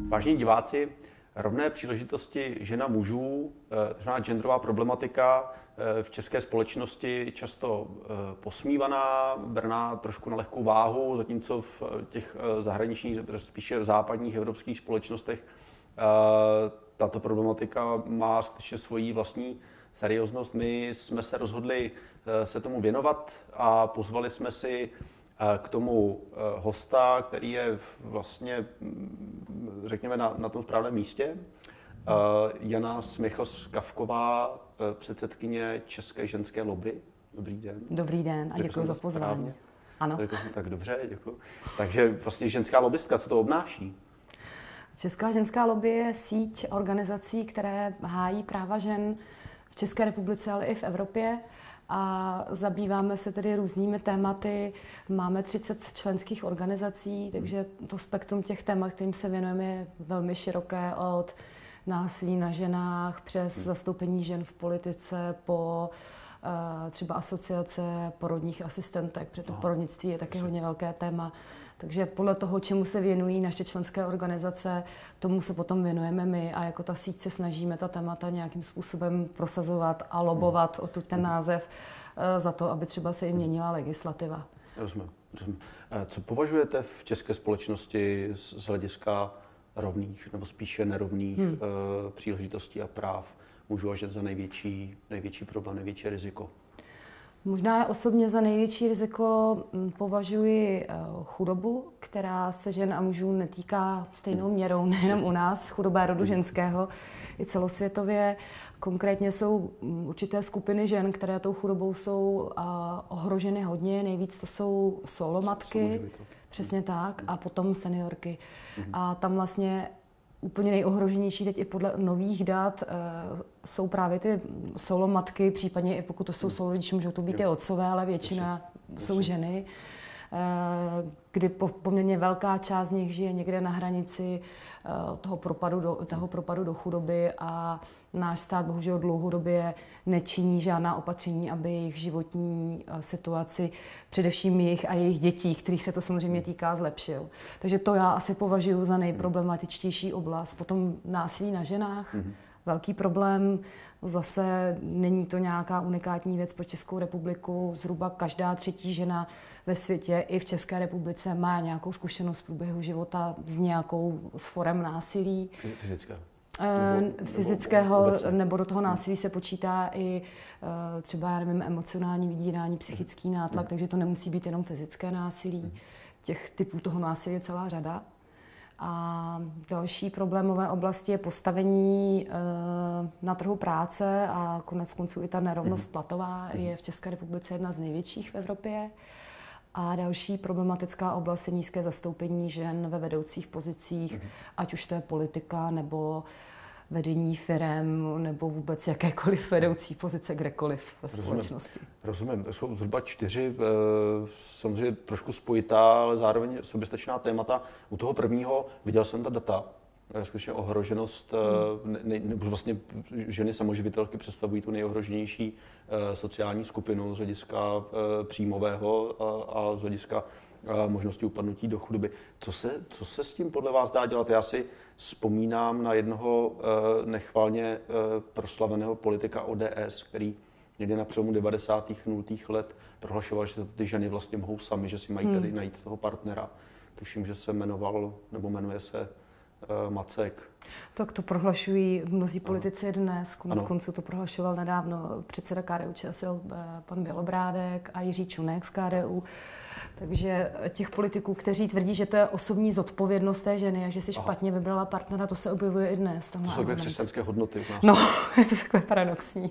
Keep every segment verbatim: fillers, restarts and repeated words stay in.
Vážení diváci, rovné příležitosti žena mužů, takzvaná genderová problematika v české společnosti často posmívaná, brná trošku na lehkou váhu, zatímco v těch zahraničních, spíše v západních evropských společnostech tato problematika má skutečně svoji vlastní serióznost. My jsme se rozhodli se tomu věnovat a pozvali jsme si k tomu hosta, který je vlastně, řekněme, na, na tom správném místě. Jana Smichos-Kavková, předsedkyně České ženské lobby. Dobrý den. Dobrý den a děkuji za pozvání. Správně. Ano. Tak dobře, děkuji. Takže vlastně ženská lobbystka, co to obnáší? Česká ženská lobby je síť organizací, které hájí práva žen v České republice, ale i v Evropě. A zabýváme se tedy různými tématy. Máme třicet členských organizací, takže to spektrum těch témat, kterým se věnujeme, je velmi široké, od násilí na ženách přes zastoupení žen v politice po uh, třeba asociace porodních asistentek, protože to porodnictví je taky hodně velké téma. Takže podle toho, čemu se věnují naše členské organizace, tomu se potom věnujeme my a jako ta síť se snažíme ta témata nějakým způsobem prosazovat a lobovat o tu ten název za to, aby třeba se i měnila legislativa. Rozumím, rozumím. Co považujete v české společnosti z hlediska rovných nebo spíše nerovných hmm. příležitostí a práv mužů a žen za největší, největší problém, největší riziko? Možná osobně za největší riziko považuji chudobu, která se žen a mužů netýká stejnou měrou, nejenom u nás, chudoba rodu ženského, i celosvětově. Konkrétně jsou určité skupiny žen, které tou chudobou jsou ohroženy hodně. Nejvíc to jsou solomatky, přesně tak, a potom seniorky. A tam vlastně úplně nejohroženější teď i podle nových dat e, jsou právě ty solomatky, případně i pokud to jsou solorodiči, můžou to být i otcové, ale většina jsou ženy, e, kdy po, poměrně velká část z nich žije někde na hranici e, toho, propadu do, toho propadu do chudoby a náš stát bohužel dlouhodobě nečiní žádná opatření, aby jejich životní situaci, především jejich a jejich dětí, kterých se to samozřejmě týká, zlepšil. Takže to já asi považuji za nejproblematičtější oblast. Potom násilí na ženách, mm-hmm. velký problém. Zase není to nějaká unikátní věc pro Českou republiku. Zhruba každá třetí žena ve světě i v České republice má nějakou zkušenost v průběhu života s nějakou s forem násilí. Fyzická. Nebo, fyzického, nebo, nebo do toho násilí se počítá i uh, třeba, já nevím, emocionální vydírání, psychický nátlak, mm. takže to nemusí být jenom fyzické násilí. Mm. Těch typů toho násilí je celá řada. A další problémové oblasti je postavení uh, na trhu práce a konec konců i ta nerovnost mm. platová je v České republice jedna z největších v Evropě. A další problematická oblast je nízké zastoupení žen ve vedoucích pozicích, mm. ať už to je politika, nebo vedení firem, nebo vůbec jakékoliv vedoucí pozice kdekoliv ve společnosti. Rozumím. Rozumím. To jsou zhruba čtyři, samozřejmě trošku spojitá, ale zároveň soběstačná témata. U toho prvního viděl jsem ta data, skutečně ohroženost, hmm. ne, ne, vlastně ženy samoživitelky představují tu nejohroženější sociální skupinu z hlediska příjmového a, a z hlediska možnosti upadnutí do chudoby. Co se, co se s tím podle vás dá dělat? Já si vzpomínám na jednoho nechvalně proslaveného politika O D S, který někdy na přelomu devadesátých nultých let prohlašoval, že ty ženy vlastně mohou sami, že si mají tady najít toho partnera. Tuším, že se jmenoval, nebo jmenuje se Macek. Tak to prohlašují mnozí politici dnes, konec konců to prohlašoval nedávno předseda K D U Č S L pan Bělobrádek a Jiří Čunek z K D U. Takže těch politiků, kteří tvrdí, že to je osobní zodpovědnost té ženy a že si špatně vybrala partnera, to se objevuje i dnes. To jsou takové křesťanské hodnoty. No, je to takové paradoxní.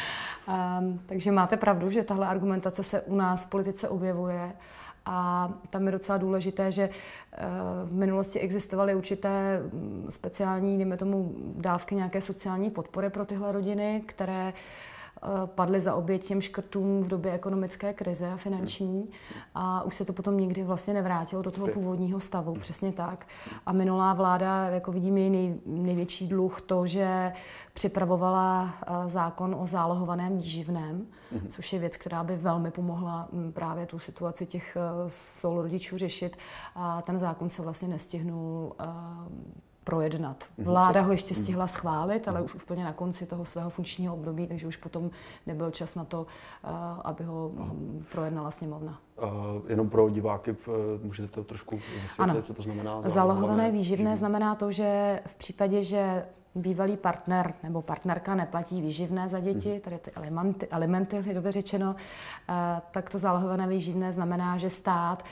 Um, takže máte pravdu, že tahle argumentace se u nás v politice objevuje. A tam je docela důležité, že v minulosti existovaly určité speciální, dejme tomu, dávky nějaké sociální podpory pro tyhle rodiny, které padly za oběť těm škrtům v době ekonomické krize a finanční a už se to potom nikdy vlastně nevrátilo do toho původního stavu, přesně tak. A minulá vláda, jako vidíme, její nej, největší dluh to, že připravovala zákon o zálohovaném výživném, mm-hmm. což je věc, která by velmi pomohla právě tu situaci těch solorodičů řešit a ten zákon se vlastně nestihnul projednat. Vláda ho ještě stihla schválit, ale už úplně na konci toho svého funkčního období, takže už potom nebyl čas na to, aby ho projednala sněmovna. Uh, jenom pro diváky, můžete to trošku vysvětlit, co to znamená? Zálohované výživné znamená to, že v případě, že bývalý partner nebo partnerka neplatí výživné za děti, tady ty alimenty, alimenty lidově řečeno, tak to zálohované výživné znamená, že stát,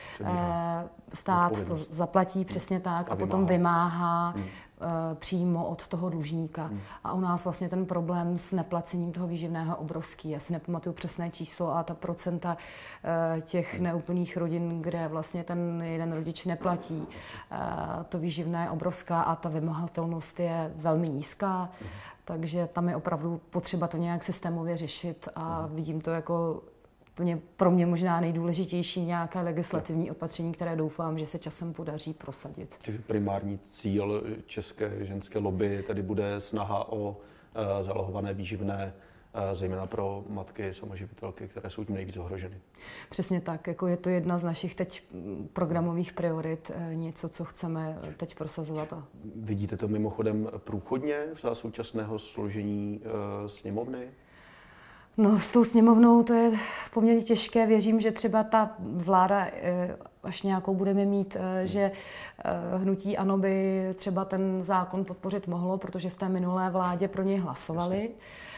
stát to zaplatí přesně tak a, a potom vymáhá hmm. přímo od toho dlužníka. Hmm. A u nás vlastně ten problém s neplacením toho výživného obrovský. Já si nepamatuju přesné číslo a ta procenta těch hmm. neúplných rodin, kde vlastně ten jeden rodič neplatí, to výživné je obrovská a ta vymahatelnost je velmi nízká. Hmm. Takže tam je opravdu potřeba to nějak systémově řešit a hmm. vidím to jako pro mě možná nejdůležitější nějaké legislativní opatření, které doufám, že se časem podaří prosadit. Takže primární cíl české ženské lobby tady bude snaha o uh, zálohované výživné, uh, zejména pro matky samoživitelky, které jsou tím nejvíc ohroženy. Přesně tak, jako je to jedna z našich teď programových priorit, něco, co chceme teď prosazovat. Vidíte to mimochodem průchodně za současného složení uh, sněmovny? No, s tou sněmovnou to je poměrně těžké. Věřím, že třeba ta vláda, až nějakou budeme mít, že hnutí ANO by třeba ten zákon podpořit mohlo, protože v té minulé vládě pro něj hlasovali.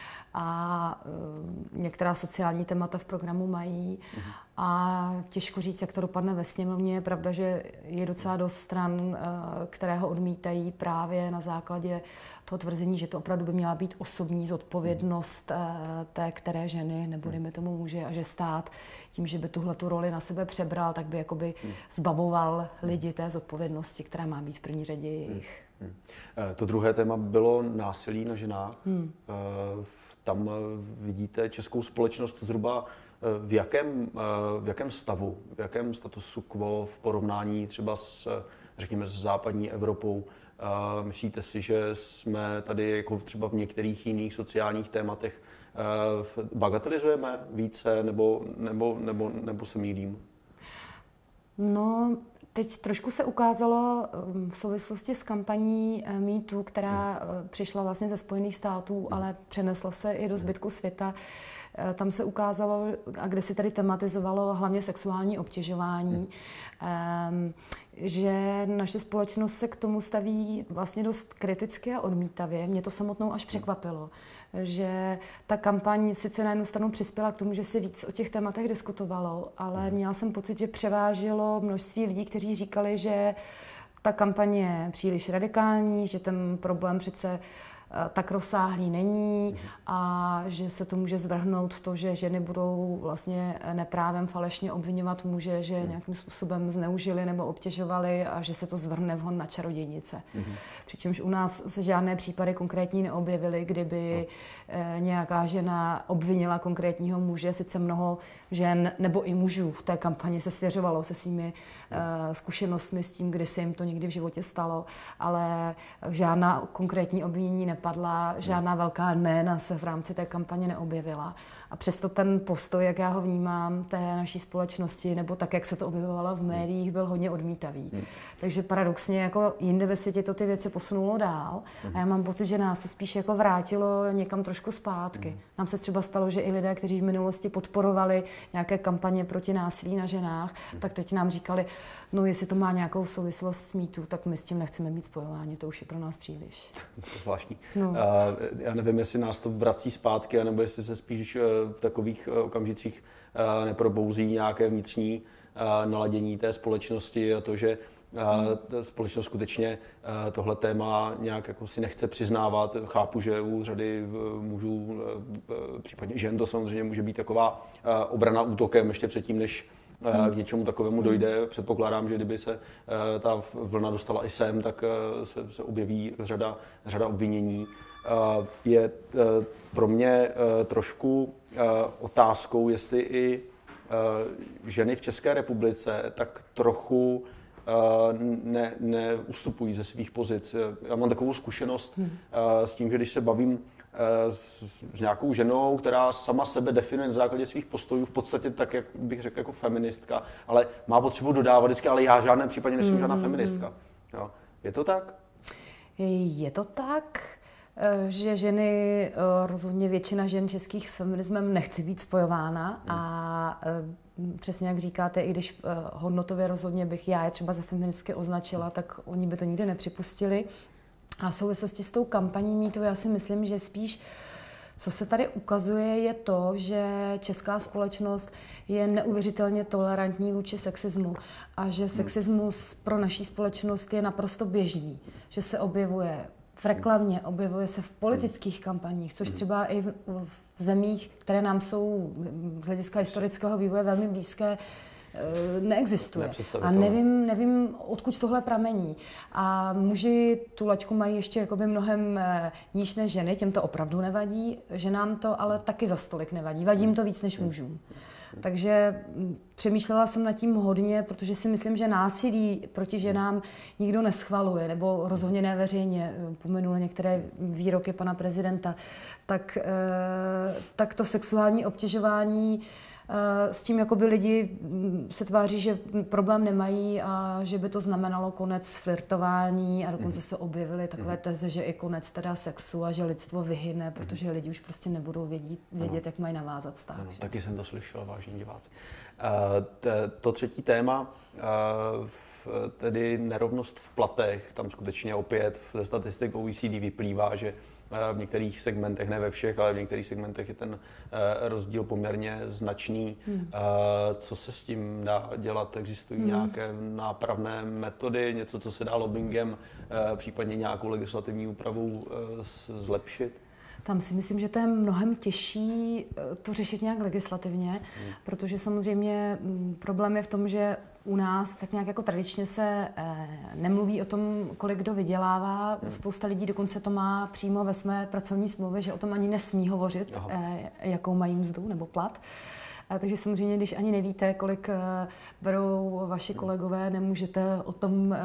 A uh, některá sociální témata v programu mají. Uh-huh. A těžko říct, jak to dopadne ve sněmovně. Je pravda, že je docela dost stran, uh, které ho odmítají právě na základě toho tvrzení, že to opravdu by měla být osobní zodpovědnost uh, té které ženy, nebo dejme tomu muže, a že stát tím, že by tuhle tu roli na sebe přebral, tak by jakoby uh-huh. zbavoval lidi té zodpovědnosti, která má být v první řadě jejich. Uh-huh. To druhé téma bylo násilí na ženách. Uh-huh. Uh, Tam vidíte českou společnost zhruba v jakém, v jakém stavu, v jakém statusu quo v porovnání třeba s, řekněme, s západní Evropou. Myslíte si, že jsme tady jako třeba v některých jiných sociálních tématech bagatelizujeme více nebo, nebo, nebo, nebo se mýlím? No, teď trošku se ukázalo v souvislosti s kampaní Me Too, která přišla vlastně ze Spojených států, ale přenesla se i do zbytku světa. Tam se ukázalo, a kde se tady tematizovalo hlavně sexuální obtěžování, že naše společnost se k tomu staví vlastně dost kriticky a odmítavě. Mě to samotnou až překvapilo, že ta kampaň sice na jednu stranu přispěla k tomu, že se víc o těch tématech diskutovalo, ale měla jsem pocit, že převážilo množství lidí, kteří říkali, že ta kampaň je příliš radikální, že ten problém přece tak rozsáhlý není a že se to může zvrhnout to, že ženy budou vlastně neprávem falešně obviňovat muže, že nějakým způsobem zneužili nebo obtěžovali a že se to zvrhne vhon na čarodějnice. Mm-hmm. Přičemž u nás se žádné případy konkrétní neobjevily, kdyby no. nějaká žena obvinila konkrétního muže. Sice mnoho žen nebo i mužů v té kampani se svěřovalo se svými no. uh, zkušenostmi s tím, kdy se jim to někdy v životě stalo, ale žádná konkrétní obvinění nepadla. Padla, žádná velká jména se v rámci té kampaně neobjevila. A přesto ten postoj, jak já ho vnímám, té naší společnosti, nebo tak, jak se to objevovalo v médiích, byl hodně odmítavý. Hmm. Takže paradoxně jako jinde ve světě to ty věci posunulo dál. Hmm. A já mám pocit, že nás to spíš jako vrátilo někam trošku zpátky. Hmm. Nám se třeba stalo, že i lidé, kteří v minulosti podporovali nějaké kampaně proti násilí na ženách, hmm. tak teď nám říkali, no jestli to má nějakou souvislost s Me Too, tak my s tím nechceme být spojováni, to už je pro nás příliš. To je zvláštní. No. Uh, já nevím, jestli nás to vrací zpátky, nebo jestli se spíš v takových okamžicích uh, neprobouzí nějaké vnitřní uh, naladění té společnosti a to, že uh, společnost skutečně uh, tohle téma nějak jako si nechce přiznávat. Chápu, že u řady mužů, uh, případně žen, to samozřejmě může být taková uh, obrana útokem ještě předtím, než k něčemu takovému dojde. Předpokládám, že kdyby se ta vlna dostala i sem, tak se, se objeví řada, řada obvinění. Je pro mě trošku otázkou, jestli i ženy v České republice tak trochu ne, neustupují ze svých pozic. Já mám takovou zkušenost hmm. s tím, že když se bavím S, s nějakou ženou, která sama sebe definuje na základě svých postojů, v podstatě tak, jak bych řekl, jako feministka, ale má potřebu dodávat vždycky, ale já v žádném případě nejsem mm, žádná feministka. Jo. Je to tak? Je to tak, že ženy, rozhodně většina žen českých s feminismem nechce být spojována a přesně jak říkáte, i když hodnotově rozhodně bych já je třeba za feministky označila, tak oni by to nikdy nepřipustili. A v souvislosti s tou kampaní mýtu, já si myslím, že spíš co se tady ukazuje, je to, že česká společnost je neuvěřitelně tolerantní vůči sexismu a že sexismus pro naší společnost je naprosto běžný, že se objevuje v reklamě, objevuje se v politických kampaních, což třeba i v, v zemích, které nám jsou z hlediska historického vývoje velmi blízké, neexistuje. A nevím, nevím, odkud tohle pramení. A muži tu laťku mají ještě jakoby mnohem níž než ženy, těm to opravdu nevadí, ženám to ale taky za stolik nevadí. Vadí jim to víc než mužům. Takže přemýšlela jsem nad tím hodně, protože si myslím, že násilí proti ženám nikdo neschvaluje, nebo rozhodně ne veřejně, pominul některé výroky pana prezidenta, tak, tak to sexuální obtěžování s tím jakoby lidi se tváří, že problém nemají a že by to znamenalo konec flirtování a dokonce se objevily takové teze, že i konec teda sexu a že lidstvo vyhyne, protože lidi už prostě nebudou vědět, vědět jak mají navázat vztah. Ano, taky jsem to slyšel, vážení diváci. To třetí téma, tedy nerovnost v platech, tam skutečně opět ze statistik O E C D vyplývá, že v některých segmentech, ne ve všech, ale v některých segmentech je ten rozdíl poměrně značný. Hmm. Co se s tím dá dělat? Existují hmm. nějaké nápravné metody, něco, co se dá lobbingem, případně nějakou legislativní úpravou zlepšit? Tam si myslím, že to je mnohem těžší to řešit nějak legislativně, hmm. protože samozřejmě problém je v tom, že u nás tak nějak jako tradičně se eh, nemluví o tom, kolik kdo vydělává. Hmm. Spousta lidí dokonce to má přímo ve své pracovní smlouvě, že o tom ani nesmí hovořit, eh, jakou mají mzdu nebo plat. Eh, takže samozřejmě, když ani nevíte, kolik eh, berou vaši kolegové, nemůžete o tom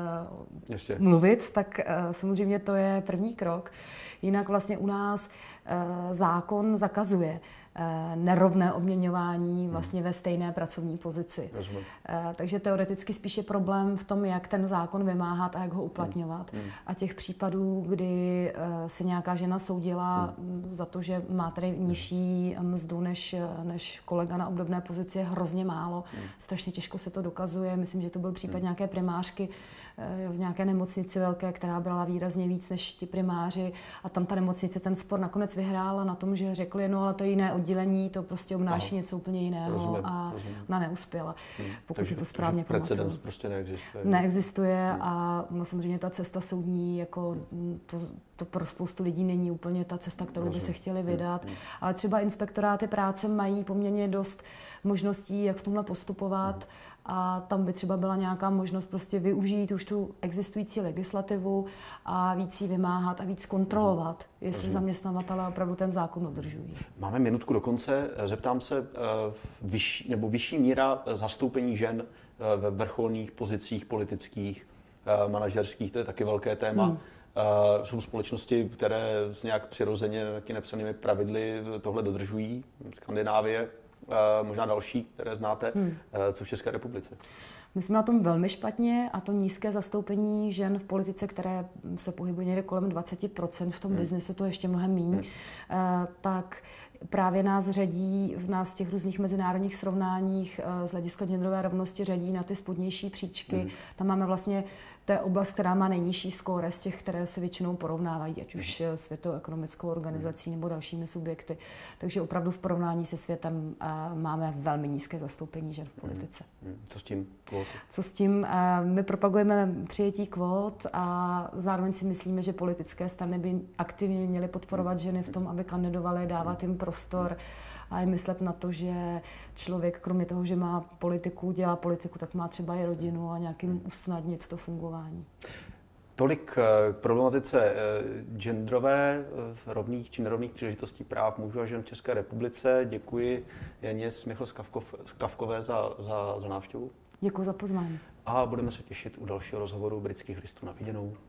eh, mluvit, tak eh, samozřejmě to je první krok. Jinak vlastně u nás e, zákon zakazuje e, nerovné odměňování vlastně ve stejné pracovní pozici. E, takže teoreticky spíš je problém v tom, jak ten zákon vymáhat a jak ho uplatňovat. Hmm. A těch případů, kdy e, se nějaká žena soudila hmm. za to, že má tady nižší mzdu než, než kolega na obdobné pozici, je hrozně málo. Hmm. Strašně těžko se to dokazuje. Myslím, že to byl případ hmm. nějaké primářky e, v nějaké nemocnici velké, která brala výrazně víc než ti primáři. A tam ta nemocnice ten spor nakonec vyhrála na tom, že řekli, no ale to je jiné oddělení, to prostě obnáší Aha. něco úplně jiného rozumím, a rozumím. Ona neuspěla, hmm. pokud takže, si to správně pamatuju. Precedens prostě neexistuje. Neexistuje hmm. a no, samozřejmě ta cesta soudní, jako to, to pro spoustu lidí není úplně ta cesta, kterou rozumím. by se chtěli vydat, hmm. ale třeba inspektoráty práce mají poměrně dost možností, jak v tomhle postupovat hmm. a tam by třeba byla nějaká možnost prostě využít už tu existující legislativu a víc ji vymáhat a víc kontrolovat, hmm. jestli zaměstnavatelé opravdu ten zákon dodržují. Máme minutku do konce. Zeptám se, vyšší, nebo vyšší míra zastoupení žen ve vrcholných pozicích politických, manažerských, to je taky velké téma. Hmm. Jsou společnosti, které nějak přirozeně taky nepsanými pravidly tohle dodržují, Skandinávie, možná další, které znáte, hmm. co v České republice? My jsme na tom velmi špatně a to nízké zastoupení žen v politice, které se pohybuje někde kolem dvacet procent v tom hmm. biznesu, to je ještě mnohem míň, hmm. tak právě nás řadí, v nás těch různých mezinárodních srovnáních z hlediska genderové rovnosti řadí na ty spodnější příčky. Hmm. Tam máme vlastně, to je oblast, která má nejnižší skóre z těch, které se většinou porovnávají, ať už Světovou ekonomickou organizací nebo dalšími subjekty. Takže opravdu v porovnání se světem máme velmi nízké zastoupení žen v politice. Hmm. Co s tím? Kvóty. Co s tím? My propagujeme přijetí kvót a zároveň si myslíme, že politické strany by aktivně měly podporovat ženy v tom, aby kandidovaly, dávat jim prostor a i myslet na to, že člověk, kromě toho, že má politiku, dělá politiku, tak má třeba i rodinu a nějakým usnadnit to fungování. Tolik k problematice genderové, rovných či nerovných příležitostí práv mužů a žen v České republice. Děkuji Janě Smichl-Skavkové za, za, za návštěvu. Děkuji za pozvání. A budeme se těšit u dalšího rozhovoru Britských listů. Na viděnou.